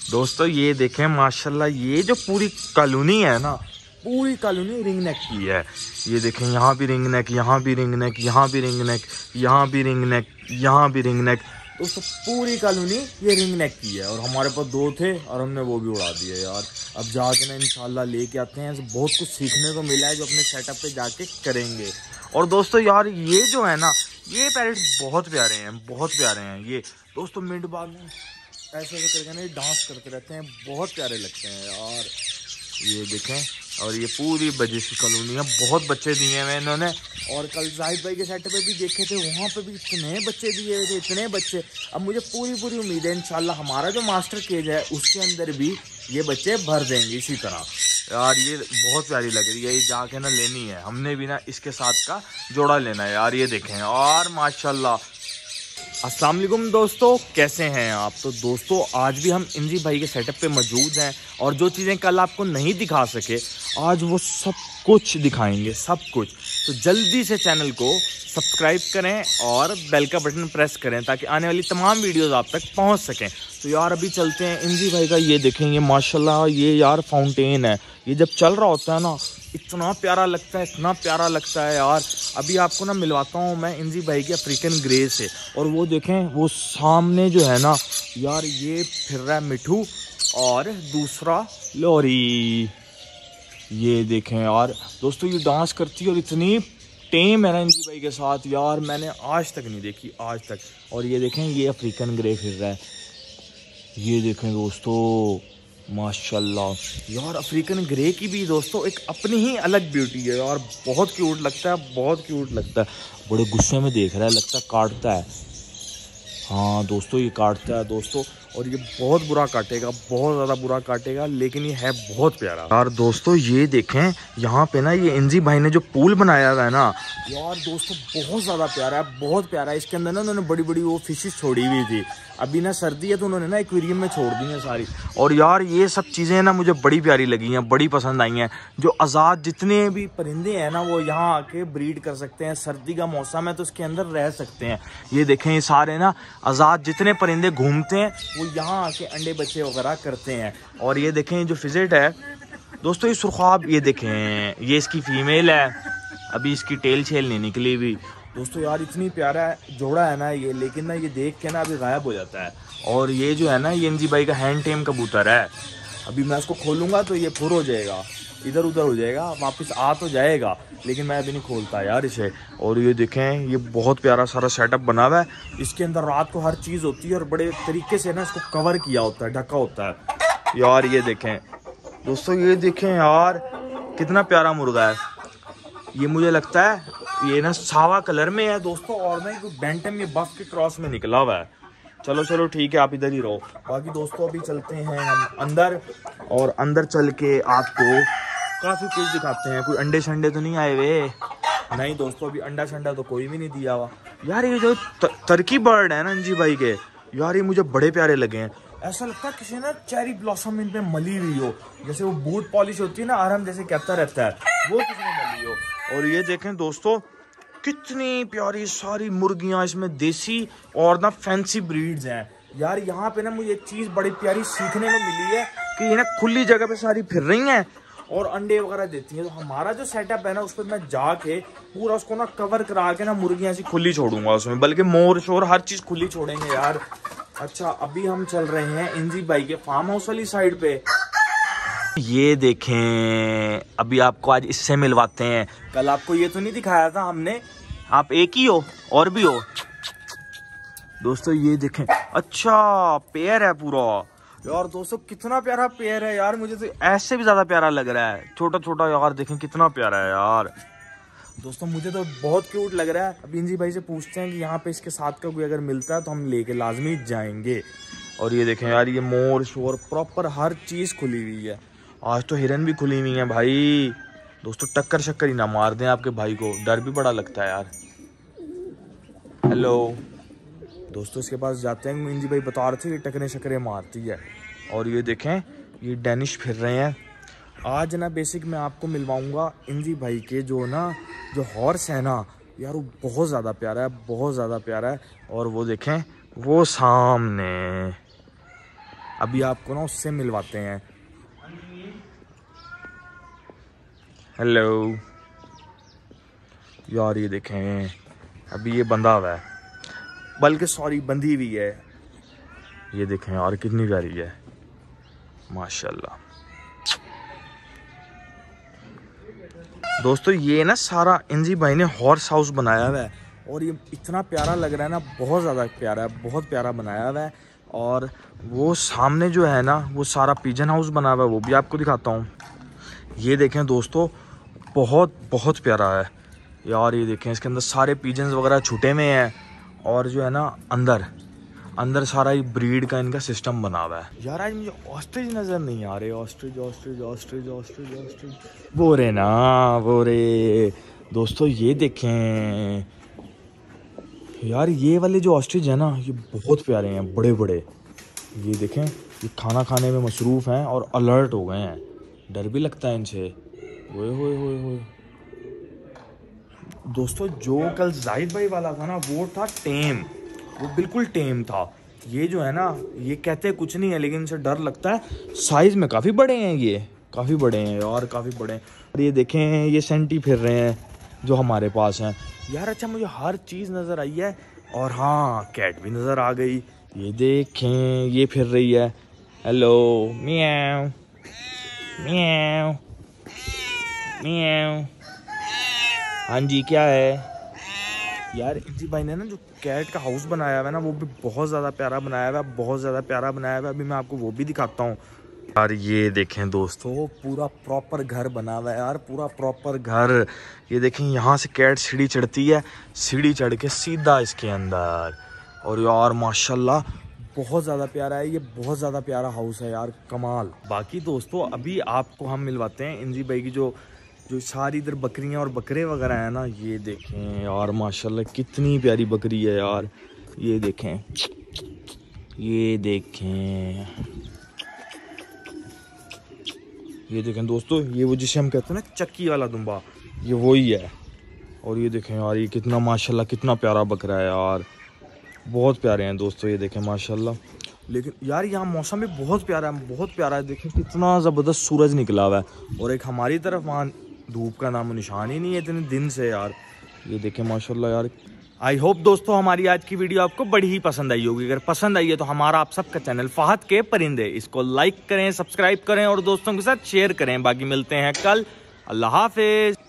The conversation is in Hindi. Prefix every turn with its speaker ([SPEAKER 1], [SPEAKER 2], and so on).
[SPEAKER 1] दोस्तों ये देखें माशाल्लाह, ये जो पूरी कॉलोनी है ना, पूरी कॉलोनी रिंग नेक की है। ये देखें, यहाँ भी रिंग नेक, यहाँ भी रिंग नेक, यहाँ भी रिंग नेक, यहाँ भी रिंग नेक, यहाँ भी रिंग नेक। दोस्तों पूरी कॉलोनी ये रिंग नेक की है। और हमारे पास 2 थे और हमने वो भी उड़ा दिए यार। अब जाके ना इंशाल्लाह लेके आते हैं, बहुत कुछ सीखने को मिला है जो अपने सेटअप पे जाके करेंगे। और दोस्तों यार ये जो है ना, ये पैरेट्स बहुत प्यारे हैं, बहुत प्यारे हैं ये। दोस्तों मिड बाग में ऐसे करके ना डांस करते रहते हैं, बहुत प्यारे लगते हैं यार। ये देखें, और ये पूरी बजिश कॉलोनी है, बहुत बच्चे दिए हुए इन्होंने। और कल जाहिद भाई के सेट पे भी देखे थे, वहाँ पे भी इतने बच्चे दिए हुए थे, इतने बच्चे। अब मुझे पूरी उम्मीद है इंशाल्लाह हमारा जो मास्टर केज है उसके अंदर भी ये बच्चे भर देंगे इसी तरह। यार ये बहुत प्यारी लग रही है, ये जाके ना लेनी है हमने भी ना, इसके साथ का जोड़ा लेना है यार। ये देखें और माशाल्लाह। अस्सलाम वालेकुम दोस्तों, कैसे हैं आप? तो दोस्तों आज भी हम इंजी भाई के सेटअप पे मौजूद हैं और जो चीज़ें कल आपको नहीं दिखा सके आज वो सब कुछ दिखाएंगे, सब कुछ। तो जल्दी से चैनल को सब्सक्राइब करें और बेल का बटन प्रेस करें ताकि आने वाली तमाम वीडियोस आप तक पहुंच सकें। तो यार अभी चलते हैं इंजी भाई का। ये देखें, ये माशाल्लाह ये यार फाउंटेन है। ये जब चल रहा होता है ना इतना प्यारा लगता है, इतना प्यारा लगता है यार। अभी आपको ना मिलवाता हूँ मैं इंजी भाई के अफ्रीकन ग्रे से। और वो देखें, वो सामने जो है ना यार, ये फिर रहा है मिठू और दूसरा लोरी। ये देखें यार दोस्तों, ये डांस करती है और इतनी टेम है ना इंजी भाई के साथ यार, मैंने आज तक नहीं देखी, आज तक। और ये देखें, ये अफ्रीकन ग्रे फिर रहा है। ये देखें दोस्तों माशाल्लाह यार, अफ्रीकन ग्रे की भी दोस्तों एक अपनी ही अलग ब्यूटी है यार। बहुत क्यूट लगता है, बहुत क्यूट लगता है। बड़े गुस्से में देख रहा है, लगता है काटता है। हाँ दोस्तों ये काटता है दोस्तों, और ये बहुत बुरा काटेगा, बहुत ज़्यादा बुरा काटेगा, लेकिन ये है बहुत प्यारा यार। दोस्तों ये देखें, यहाँ पे ना ये इंजी भाई ने जो पूल बनाया हुआ है ना यार दोस्तों, बहुत ज़्यादा प्यारा है, बहुत प्यारा है। इसके अंदर ना उन्होंने बड़ी बड़ी वो फिशेस छोड़ी हुई थी। अभी ना सर्दी है तो उन्होंने ना एक्वेरियम में छोड़ दी है सारी। और यार ये सब चीज़ें ना मुझे बड़ी प्यारी लगी हैं, बड़ी पसंद आई हैं। जो आज़ाद जितने भी परिंदे हैं ना वो यहाँ आके ब्रीड कर सकते हैं। सर्दी का मौसम है तो उसके अंदर रह सकते हैं। ये देखें, ये सारे ना आज़ाद जितने परिंदे घूमते हैं वो यहाँ आके अंडे बच्चे वगैरह करते हैं। और ये देखें जो फिजेट है दोस्तों, ये सुरखाब, ये देखें ये इसकी फीमेल है, अभी इसकी टेल छेल नहीं निकली हुई। दोस्तों यार इतनी प्यारा जोड़ा है ना ये, लेकिन ना ये देख के ना अभी गायब हो जाता है। और ये जो है ना ये इंजी भाई का हैंड टेम कबूतर है। अभी मैं इसको खोलूँगा तो ये फुर हो जाएगा, इधर उधर हो जाएगा, वापस आ तो जाएगा, लेकिन मैं अभी नहीं खोलता यार इसे। और ये देखें, ये बहुत प्यारा सारा सेटअप बना हुआ है। इसके अंदर रात को हर चीज़ होती है और बड़े तरीके से ना इसको कवर किया होता है, ढका होता है यार। ये देखें दोस्तों, ये देखें यार कितना प्यारा मुर्गा है। ये मुझे लगता है ये ना सावा कलर में है दोस्तों, और ना बैंटम ये बफ के क्रॉस में निकला हुआ है। चलो ठीक है, आप इधर ही रहो। बाकी दोस्तों अभी चलते हैं हम अंदर, और अंदर चल के आपको काफ़ी कुछ दिखाते हैं। कोई अंडे शंडे तो नहीं आए हुए? नहीं दोस्तों, अभी अंडा शंडा तो कोई भी नहीं दिया हुआ यार। ये जो टर्की बर्ड है ना इंजी भाई के यार, ये मुझे बड़े प्यारे लगे हैं। ऐसा लगता है किसी ने चेरी ब्लॉसम इन पे मली हुई हो, जैसे वो बूट पॉलिश होती है ना, आराम जैसे कहता रहता है, वो किसी ने मली हो। और ये देखें दोस्तों, कितनी प्यारी सारी मुर्गियां इसमें, देसी और ना फैंसी ब्रीड्स हैं यार। यहाँ पे ना मुझे एक चीज़ बड़ी प्यारी सीखने को मिली है कि ये ना खुली जगह पे सारी फिर रही हैं और अंडे वगैरह देती हैं। तो हमारा जो सेटअप है ना उस पर मैं जाके पूरा उसको ना कवर करा के ना मुर्गियाँ ऐसी खुली छोड़ूंगा उसमें, बल्कि मोर शोर हर चीज़ खुली छोड़ेंगे यार। अच्छा अभी हम चल रहे हैं इंजी भाई के फार्म हाउस वाली साइड पे। ये देखें, अभी आपको आज इससे मिलवाते हैं। कल आपको ये तो नहीं दिखाया था हमने, आप एक ही हो और भी हो दोस्तों। ये देखें, अच्छा पेयर है पूरा यार। दोस्तों कितना प्यारा पेयर है यार, मुझे तो ऐसे भी ज्यादा प्यारा लग रहा है, छोटा छोटा यार। देखें कितना प्यारा है यार दोस्तों, मुझे तो बहुत क्यूट लग रहा है। अब इंजी भाई से पूछते हैं कि यहाँ पे इसके साथ का कोई अगर मिलता है तो हम लेके लाजमी जाएंगे। और ये देखें यार, ये मोर शोर प्रॉपर हर चीज खुली हुई है। आज तो हिरन भी खुली हुई है भाई। दोस्तों टक्कर शक्कर ही ना मार दें आपके भाई को, डर भी बड़ा लगता है यार। हेलो दोस्तों, इसके पास जाते हैं। इंजी भाई बता रहे थे कि टकरे शक्करें मारती है। और ये देखें, ये डेनिश फिर रहे हैं। आज ना बेसिक मैं आपको मिलवाऊंगा इंजी भाई के जो हॉर्स है ना यार, वो बहुत ज़्यादा प्यारा है, बहुत ज़्यादा प्यारा है। और वो देखें, वो सामने अभी आपको ना उससे मिलवाते हैं। हेलो यार, ये देखें अभी ये बंधा हुआ है, बल्कि सॉरी बंधी हुई है। ये देखें यार कितनी प्यारी है माशाल्लाह। दोस्तों ये ना सारा इंजी भाई ने हॉर्स हाउस बनाया हुआ है और ये इतना प्यारा लग रहा है ना, बहुत ज़्यादा प्यारा है, बहुत प्यारा बनाया हुआ है। और वो सामने जो है ना वो सारा पिजन हाउस बना हुआ है, वो भी आपको दिखाता हूँ। ये देखें दोस्तों, बहुत बहुत प्यारा है यार। ये देखें इसके अंदर सारे पिजन्स वगैरह छूटे में हैं और जो है ना अंदर सारा ही ब्रीड का इनका सिस्टम बना हुआ है। यार आज मुझे ऑस्ट्रिच नज़र नहीं आ रहे। ऑस्ट्रिच वो रे ना, वो रे दोस्तों। ये देखें यार, ये वाले जो ऑस्ट्रिच है ना ये बहुत प्यारे हैं, बड़े बड़े। ये देखें, ये खाना खाने में मसरूफ़ हैं और अलर्ट हो गए हैं, डर भी लगता है इनसे। ओए होए होए होए दोस्तों, जो कल जाहिद भाई वाला था ना वो था टेम, वो बिल्कुल टेम था। ये जो है ना ये कहते कुछ नहीं है लेकिन इनसे डर लगता है। साइज में काफ़ी बड़े हैं, ये काफ़ी बड़े हैं यार, काफ़ी बड़े हैं। और ये देखें ये सेंटी फिर रहे हैं जो हमारे पास हैं यार। अच्छा मुझे हर चीज़ नज़र आई है और हाँ कैट भी नज़र आ गई। ये देखें ये फिर रही है। हेलो म्याऊ म्याऊ म्याऊ। हाँ जी क्या है यार। इंजी भाई ने ना जो कैट का हाउस बनाया हुआ है ना वो भी बहुत ज़्यादा प्यारा बनाया हुआ है, बहुत ज़्यादा प्यारा बनाया हुआ है। अभी मैं आपको वो भी दिखाता हूँ यार। ये देखें दोस्तों, पूरा प्रॉपर घर बना हुआ है यार, पूरा प्रॉपर घर। ये देखें यहाँ से कैट सीढ़ी चढ़ती है, सीढ़ी चढ़ के सीधा इसके अंदर। और यार माशाल्लाह बहुत ज़्यादा प्यारा है ये, बहुत ज़्यादा प्यारा हाउस है यार, कमाल। बाकी दोस्तों अभी आपको हम मिलवाते हैं इंजी भाई की जो सारी इधर बकरियां और बकरे वगैरह हैं ना। ये देखें यार माशाल्लाह कितनी प्यारी बकरी है यार। ये देखें, ये देखें, ये देखें दोस्तों, ये वो जिसे हम कहते हैं ना चक्की वाला दुम्बा, ये वही है। और ये देखें यार, ये कितना माशाल्लाह कितना प्यारा बकरा है यार, बहुत प्यारे हैं दोस्तों। ये देखें माशाल्लाह। लेकिन यार यहाँ मौसम भी बहुत प्यारा है, बहुत प्यारा है। देखें कितना ज़बरदस्त सूरज निकला हुआ है और एक हमारी तरफ वहाँ धूप का नामो निशान ही नहीं है इतने दिन से यार। ये देखें माशाल्लाह यार। आई होप दोस्तों हमारी आज की वीडियो आपको बड़ी ही पसंद आई होगी। अगर पसंद आई है तो हमारा आप सबका चैनल फहद के परिंदे, इसको लाइक करें, सब्सक्राइब करें और दोस्तों के साथ शेयर करें। बाकी मिलते हैं कल। अल्लाह हाफिज।